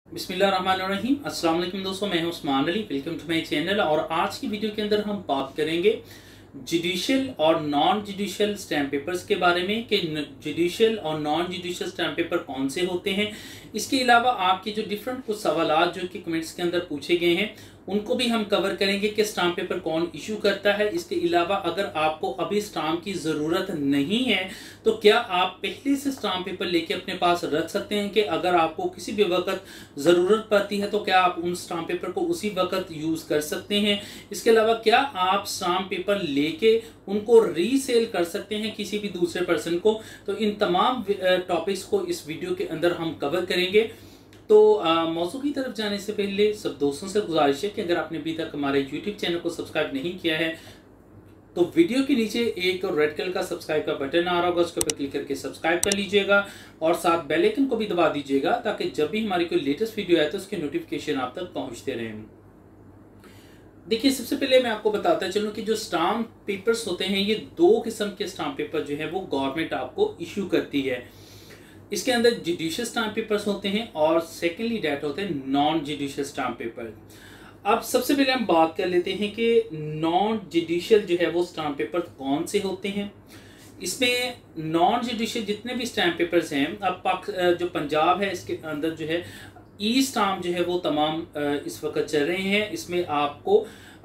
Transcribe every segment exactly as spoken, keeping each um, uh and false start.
बिस्मिल्लाहिर्रहमानिर्रहीम। अस्सलाम वालेकुम दोस्तों, मैं हूं Usman Ali. Welcome to my channel. और आज की वीडियो के अंदर हम बात करेंगे जुडिशियल और नॉन जुडिशियल स्टैम्प पेपर्स के बारे में कि जुडिशियल और नॉन जुडिशियल स्टैम्प पेपर कौन से होते हैं। इसके अलावा आपके जो डिफरेंट कुछ सवाल जो कि कमेंट्स के अंदर पूछे गए हैं उनको भी हम कवर करेंगे कि स्टाम्प पेपर कौन इशू करता है। इसके अलावा अगर आपको अभी स्टाम्प की ज़रूरत नहीं है तो क्या आप पहले से स्टाम्प पेपर लेके अपने पास रख सकते हैं कि अगर आपको किसी भी वक्त ज़रूरत पड़ती है तो क्या आप उन स्टाम्प पेपर को उसी वक्त यूज़ कर सकते हैं। इसके अलावा क्या आप स्टाम्प पेपर लेके उनको रीसेल कर सकते हैं किसी भी दूसरे पर्सन को। तो इन तमाम टॉपिक्स को इस वीडियो के अंदर हम कवर करेंगे। तो मौजू की तरफ जाने से पहले सब दोस्तों से गुजारिश है कि अगर आपने अभी तक हमारे यूट्यूब चैनल को सब्सक्राइब नहीं किया है तो वीडियो के नीचे एक रेड कलर का सब्सक्राइब का बटन आ रहा होगा, उसके ऊपर क्लिक करके सब्सक्राइब कर लीजिएगा और साथ बेल आइकन को भी दबा दीजिएगा ताकि जब भी हमारी कोई लेटेस्ट वीडियो आए तो उसके नोटिफिकेशन आप तक पहुंचते रहें। देखिए, सबसे पहले मैं आपको बताता चलूं कि जो स्टाम्प पेपर्स होते हैं ये दो किस्म के स्टाम्प पेपर जो है वो गवर्नमेंट आपको इशू करती है। इसके अंदर जुडिशियल स्टाम्प पेपर्स होते हैं और सेकेंडली डेट होते हैं नॉन जुडिशियल स्टाम्प पेपर। अब सबसे पहले हम बात कर लेते हैं कि नॉन जुडिशियल जो है वो स्टाम्प पेपर कौन से होते हैं। इसमें नॉन जुडिशियल जितने भी स्टाम्प पेपर्स हैं, अब पाक जो पंजाब है इसके अंदर जो है ई स्टाम्प जो है वो तमाम इस वक्त चल रहे हैं। इसमें आपको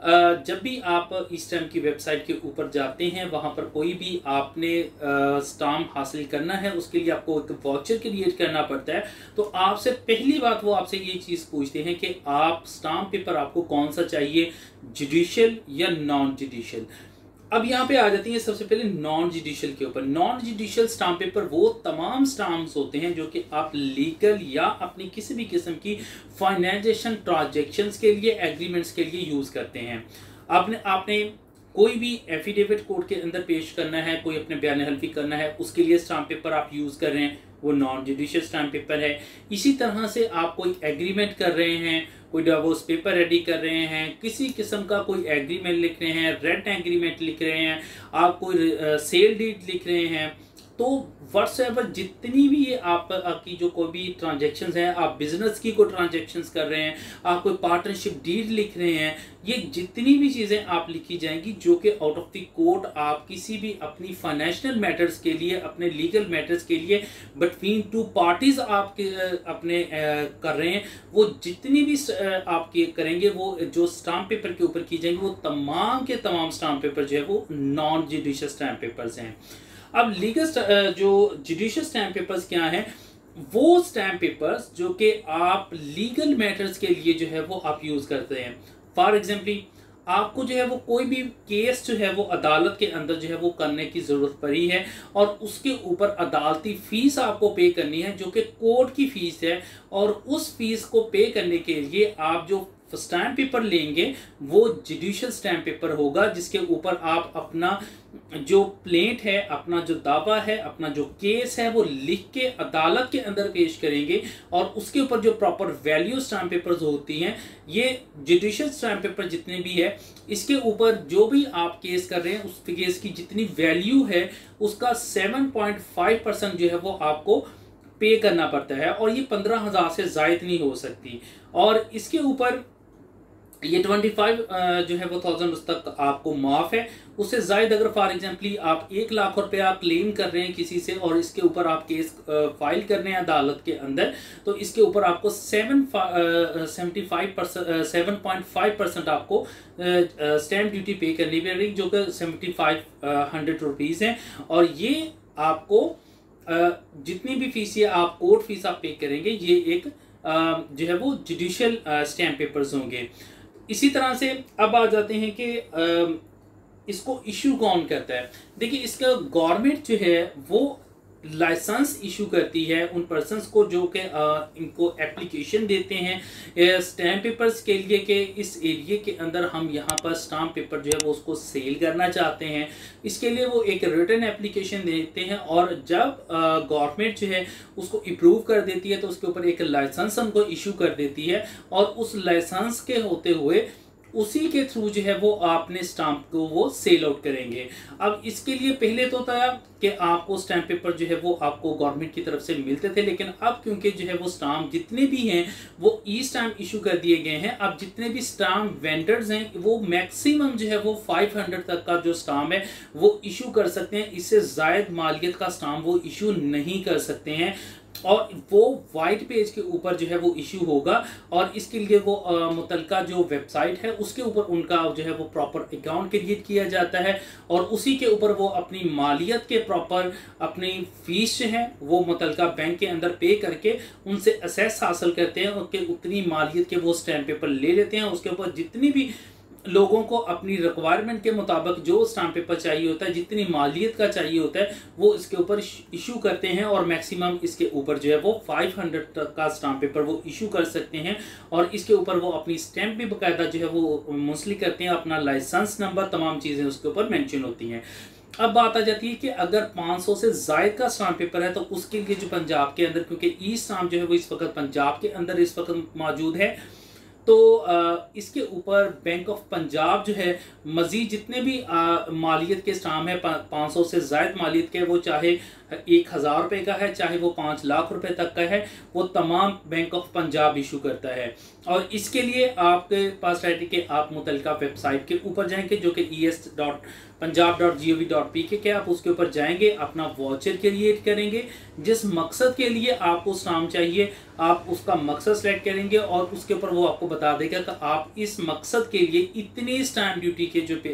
जब भी आप ई स्टैम्प की वेबसाइट के ऊपर जाते हैं वहाँ पर कोई भी आपने स्टाम्प हासिल करना है उसके लिए आपको एक वाउचर क्रिएट करना पड़ता है। तो आपसे पहली बात वो आपसे ये चीज़ पूछते हैं कि आप स्टाम्प पेपर आपको कौन सा चाहिए, जुडिशियल या नॉन जुडिशियल। अब यहाँ पे आ जाती है सबसे पहले नॉन जुडिशियल के ऊपर। नॉन जुडिशियल स्टाम्प पेपर वो तमाम स्टाम्प्स होते हैं जो कि आप लीगल या अपनी किसी भी किस्म की फाइनेंशियल ट्रांजैक्शंस के लिए, एग्रीमेंट्स के लिए यूज करते हैं। आपने आपने कोई भी एफिडेविट कोर्ट के अंदर पेश करना है, कोई अपने बयान हल्फी करना है, उसके लिए स्टाम्प पेपर आप यूज कर रहे हैं, वो नॉन जुडिशियल स्टाम्प पेपर है। इसी तरह से आप कोई एग्रीमेंट कर रहे हैं, कोई डिवोर्स पेपर रेडी कर रहे हैं, किसी किस्म का कोई एग्रीमेंट लिख रहे हैं, रेंट एग्रीमेंट लिख रहे हैं, आप कोई सेल डीड लिख रहे हैं, तो व्हाट्सएवर जितनी भी ये आप आपकी जो कोई भी ट्रांजैक्शंस हैं, आप बिजनेस की कोई ट्रांजैक्शंस कर रहे हैं, आप कोई पार्टनरशिप डीड लिख रहे हैं, ये जितनी भी चीज़ें आप लिखी जाएंगी जो कि आउट ऑफ द कोर्ट आप किसी भी अपनी फाइनेंशियल मैटर्स के लिए, अपने लीगल मैटर्स के लिए बिटवीन टू पार्टीज आप अपने कर रहे हैं, वो जितनी भी आपके करेंगे वो जो स्टाम्प पेपर के ऊपर की जाएंगी वो तमाम के तमाम स्टाम्प पेपर जो है वो नॉन जुडिशियल स्टाम्प पेपर्स हैं। अब लीगल जो जुडिशियल स्टैम्प पेपर्स क्या हैं, वो स्टैम्प पेपर्स जो कि आप लीगल मैटर्स के लिए जो है वो आप यूज करते हैं। फॉर एग्जाम्पल आपको जो है वो कोई भी केस जो है वो अदालत के अंदर जो है वो करने की जरूरत पड़ी है और उसके ऊपर अदालती फीस आपको पे करनी है जो कि कोर्ट की फीस है, और उस फीस को पे करने के लिए आप जो स्टैम्प पेपर लेंगे वो जुडिशियल स्टैम्प पेपर होगा जिसके ऊपर आप अपना जो प्लेंट है, अपना जो दावा है, अपना जो केस है वो लिख के अदालत के अंदर पेश करेंगे और उसके ऊपर जो प्रॉपर वैल्यू स्टैम्प पेपर्स होती हैं, ये जुडिशियल स्टैम्प पेपर जितने भी है इसके ऊपर जो भी आप केस कर रहे हैं उस केस की जितनी वैल्यू है उसका सेवन पॉइंट फाइव परसेंट जो है वो आपको पे करना पड़ता है और ये पंद्रह हजार से जायद नहीं हो सकती। और इसके ऊपर ये पच्चीस जो है वो थाउजेंड उस तक आपको माफ है। उससे जायद अगर फॉर एग्जाम्पली आप एक लाख रुपया क्लेम कर रहे हैं किसी से और इसके ऊपर आप केस फाइल कर रहे हैं अदालत के अंदर, तो इसके ऊपर आपको seven seventy five percent seven point five percent आपको स्टैम्प ड्यूटी पे करनी पड़ेगी जो कि सेवेंटी फाइव हंड्रेड रुपीज़ है। और ये आपको जितनी भी फीस है आप कोर्ट फीस आप पे करेंगे, ये एक जो है वो जुडिशियल स्टैम्प पेपर्स होंगे। इसी तरह से अब आ जाते हैं कि इसको इशू कौन करता है। देखिए, इसका गवर्नमेंट जो है वो लाइसेंस इशू करती है उन पर्सन्स को जो कि इनको एप्लीकेशन देते हैं स्टैम्प पेपर्स के लिए कि इस एरिया के अंदर हम यहाँ पर स्टाम्प पेपर जो है वो उसको सेल करना चाहते हैं। इसके लिए वो एक रिटन एप्लीकेशन देते हैं और जब गवर्नमेंट जो है उसको अप्रूव कर देती है तो उसके ऊपर एक लाइसेंस उनको इशू कर देती है और उस लाइसेंस के होते हुए उसी के थ्रू जो है वो आपने स्टाम्प को वो सेल आउट करेंगे। अब इसके लिए पहले तो था कि आपको स्टैम्प पेपर जो है वो आपको गवर्नमेंट की तरफ से मिलते थे, लेकिन अब क्योंकि जो है वो स्टाम्प जितने भी हैं वो ई स्टाम्प इशू कर दिए गए हैं। अब जितने भी स्टाम्प वेंडर्स हैं वो मैक्सिमम जो है वो पाँच सौ तक का जो स्टाम्प है वो इशू कर सकते हैं, इससे ज़ायद मालियत का स्टाम्प वो इशू नहीं कर सकते हैं, और वो वाइट पेज के ऊपर जो है वो इशू होगा। और इसके लिए वो मुतलका जो वेबसाइट है उसके ऊपर उनका जो है वो प्रॉपर अकाउंट क्रिएट किया जाता है, और उसी के ऊपर वो अपनी मालियत के प्रॉपर अपनी फीस जो है वो मुतलका बैंक के अंदर पे करके उनसे असेस हासिल करते हैं, उनके उतनी मालियत के वो स्टैम्प पेपर ले लेते हैं। उसके ऊपर जितनी भी लोगों को अपनी रिक्वायरमेंट के मुताबिक जो स्टाम्प पेपर चाहिए होता है, जितनी मालियत का चाहिए होता है, वो इसके ऊपर इशू करते हैं, और मैक्सिमम इसके ऊपर जो है वो पाँच सौ तक का स्टाम्प पेपर वो इशू कर सकते हैं। और इसके ऊपर वो अपनी स्टैम्प भी बाकायदा जो है वो मुंसलिक करते हैं, अपना लाइसेंस नंबर, तमाम चीज़ें उसके ऊपर मेंशन होती हैं। अब बात आ जाती है कि अगर पाँच सौ से ज़ायद का स्टाम्प पेपर है तो उसके लिए जो पंजाब के अंदर, क्योंकि ई स्टाम्प जो है वो इस वक्त पंजाब के अंदर इस वक्त मौजूद है, तो इसके ऊपर बैंक ऑफ पंजाब जो है मज़ीद जितने भी मालियत के स्टाम्प है पाँच सौ से ज़ायद मालियत के, वो चाहे एक हज़ार रुपये का है चाहे वो पाँच लाख रुपए तक का है, वो तमाम बैंक ऑफ पंजाब इशू करता है। और इसके लिए आपके पास रहती कि आप मुतलका वेबसाइट के ऊपर जाएंगे जो कि E S dot Punjab dot G O V dot P K के आप उसके ऊपर जाएंगे, अपना वाउचर क्रिएट करेंगे, जिस मकसद के लिए आपको स्टाम्प चाहिए आप उसका मकसद सेलेक्ट करेंगे, और उसके ऊपर वो आपको बता देगा कि आप इस मकसद के लिए इतनी स्टाम्प ड्यूटी के जो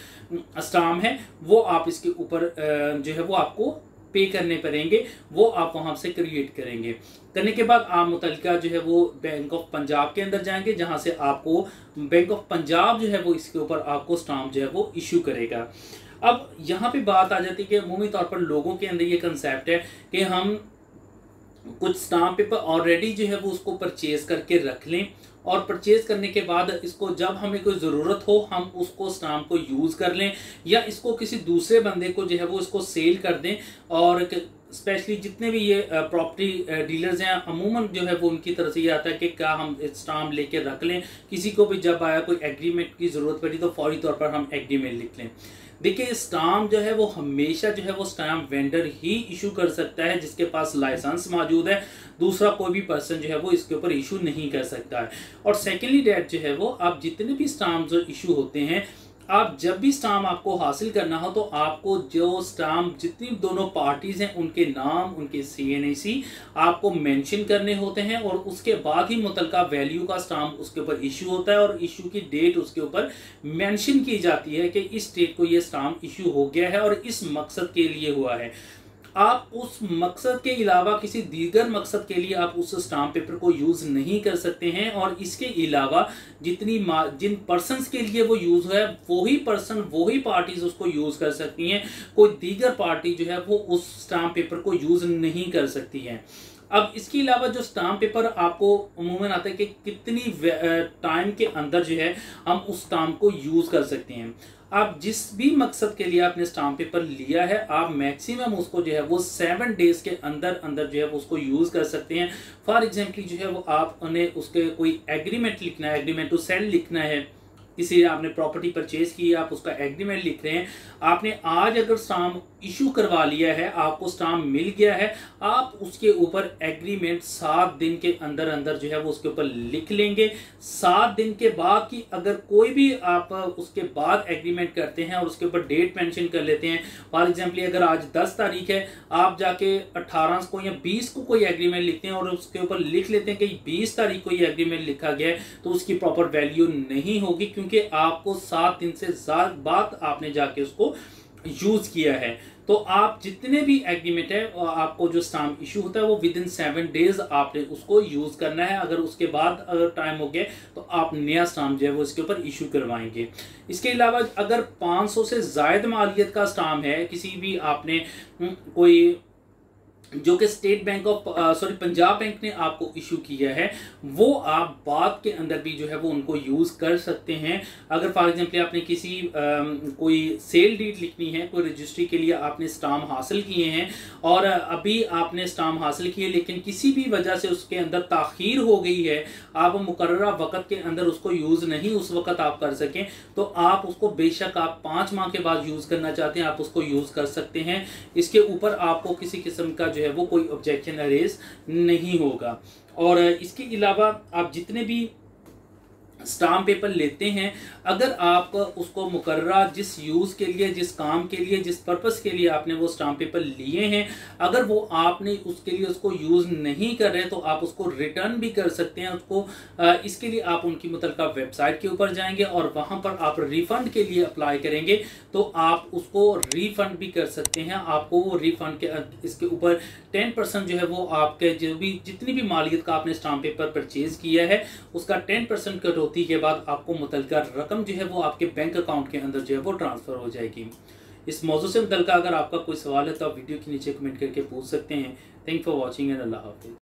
स्टाम्प है वो आप इसके ऊपर जो है वो आपको पे करने पड़ेंगे, वो आप वहां से क्रिएट करेंगे। करने के बाद आप मुतलका जो है वो बैंक ऑफ पंजाब के अंदर जाएंगे, जहां से आपको बैंक ऑफ पंजाब जो है वो इसके ऊपर आपको स्टाम्प जो है वो इशू करेगा। अब यहाँ पे बात आ जाती है कि अमूमी तौर पर लोगों के अंदर ये कंसेप्ट है कि हम कुछ स्टाम्प पेपर ऑलरेडी जो है वो उसको परचेज करके रख लें, और परचेज करने के बाद इसको जब हमें कोई ज़रूरत हो हम उसको स्टाम्प को यूज़ कर लें, या इसको किसी दूसरे बंदे को जो है वो इसको सेल कर दें। और स्पेशली जितने भी ये प्रॉपर्टी डीलर्स हैं अमूमन जो है वो उनकी तरफ से ये आता है कि क्या हम स्टाम्प लेके रख लें, किसी को भी जब आया कोई एग्रीमेंट की ज़रूरत पड़ी तो फौरी तौर पर हम एग्रीमेंट लिख लें। देखिए स्टाम्प जो है वो हमेशा जो है वो स्टाम्प वेंडर ही इशू कर सकता है जिसके पास लाइसेंस मौजूद है, दूसरा कोई भी पर्सन जो है वो इसके ऊपर इशू नहीं कर सकता है। और सेकेंडली डेट जो है वो आप जितने भी स्टाम्प जो इशू होते हैं, आप जब भी स्टाम्प आपको हासिल करना हो तो आपको जो स्टाम्प जितनी दोनों पार्टीज हैं उनके नाम, उनके सी एन आई सी आपको मेंशन करने होते हैं, और उसके बाद ही मुतलका वैल्यू का स्टाम्प उसके ऊपर इशू होता है, और इशू की डेट उसके ऊपर मेंशन की जाती है कि इस डेट को ये स्टाम्प इशू हो गया है और इस मकसद के लिए हुआ है। आप उस मकसद के अलावा किसी दीगर मकसद के लिए आप उस स्टाम्प पेपर को यूज़ नहीं कर सकते हैं, और इसके अलावा जितनी जिन पर्सन्स के लिए वो यूज़ है वही पर्सन वही पार्टीज उसको यूज़ कर सकती हैं, कोई दीगर पार्टी जो है वो उस स्टाम्प पेपर को यूज़ नहीं कर सकती है। अब इसके अलावा जो स्टाम्प पेपर आपको अमूमन आता है कि कितनी टाइम के अंदर जो है हम उस स्टाम्प को यूज़ कर सकते हैं। आप जिस भी मकसद के लिए आपने स्टाम्प पेपर लिया है आप मैक्सिमम उसको जो है वो सेवन डेज के अंदर अंदर जो है वो उसको यूज़ कर सकते हैं। फॉर एग्जाम्पल जो है वो आप उन्हें उसके कोई एग्रीमेंट लिखना है, एग्रीमेंट टू सेल लिखना है, किसी आपने प्रॉपर्टी परचेज की है आप उसका एग्रीमेंट लिख रहे हैं, आपने आज अगर स्टाम्प इशू करवा लिया है, आपको स्टाम्प मिल गया है, आप उसके ऊपर एग्रीमेंट सात दिन के अंदर अंदर जो है वो उसके ऊपर लिख लेंगे। सात दिन के बाद की अगर कोई भी आप उसके बाद एग्रीमेंट करते हैं और उसके ऊपर डेट मेंशन कर लेते हैं, फॉर एग्जाम्पल अगर आज दस तारीख है आप जाके अट्ठारह को या बीस को कोई एग्रीमेंट लिखते हैं और उसके ऊपर लिख लेते हैं कि बीस तारीख को ये एग्रीमेंट लिखा गया है, तो उसकी प्रॉपर वैल्यू नहीं होगी, क्योंकि आपको सात दिन से ज्यादा बाद आपने जाके उसको यूज किया है। तो आप जितने भी एग्रीमेंट है आपको जो स्टाम्प इशू होता है वो विद इन सेवन डेज आपने उसको यूज करना है। अगर उसके बाद अगर टाइम हो गया तो आप नया स्टाम्प जो है वो इसके ऊपर इशू करवाएंगे। इसके अलावा अगर पाँच सौ से ज्यादा मालियत का स्टाम्प है, किसी भी आपने कोई जो कि state bank of sorry Punjab bank ने आपको इशू किया है, वो आप बाद के अंदर भी जो है वो उनको यूज़ कर सकते हैं। अगर फॉर एग्जांपल आपने किसी आ, कोई सेल डीड लिखनी है, कोई रजिस्ट्री के लिए आपने स्टाम्प हासिल किए हैं और अभी आपने स्टाम्प हासिल किए लेकिन किसी भी वजह से उसके अंदर ताख़ीर हो गई है, आप मुकर्ररा वक़्त के अंदर उसको यूज़ नहीं उस वक़्त आप कर सकें, तो आप उसको बेशक आप पाँच माह के बाद यूज़ करना चाहते हैं, आप उसको यूज़ कर सकते हैं। इसके ऊपर आपको किसी किस्म का जो है वो कोई ऑब्जेक्शन रेज नहीं होगा। और इसके अलावा आप जितने भी स्टाम्प पेपर लेते हैं, अगर आप उसको मुकर्ररा जिस यूज़ के लिए, जिस काम के लिए, जिस पर्पस के लिए आपने वो स्टाम्प पेपर लिए हैं, अगर वो आपने उसके लिए उसको यूज़ नहीं कर रहे तो आप उसको रिटर्न भी कर सकते हैं। उसको इसके लिए आप उनकी मुतल्लिका वेबसाइट के ऊपर जाएंगे और वहाँ पर आप रिफ़ंड के लिए अप्लाई करेंगे तो आप उसको रिफ़ंड भी कर सकते हैं। आपको वो रिफ़ंड के इसके ऊपर टेन परसेंट जो है वो आपके जो भी जितनी भी मालियत का आपने स्टाम्प पेपर परचेज किया है उसका टेन परसेंट कटौती के बाद आपको मुतल्लिका रकम जो है वो आपके बैंक अकाउंट के अंदर जो है वो ट्रांसफ़र हो जाएगी। इस मौजू से मुतल्लिका अगर आपका कोई सवाल है तो आप वीडियो के नीचे कमेंट करके पूछ सकते हैं। थैंक फॉर वॉचिंग एंड अल्लाह हाफिज़।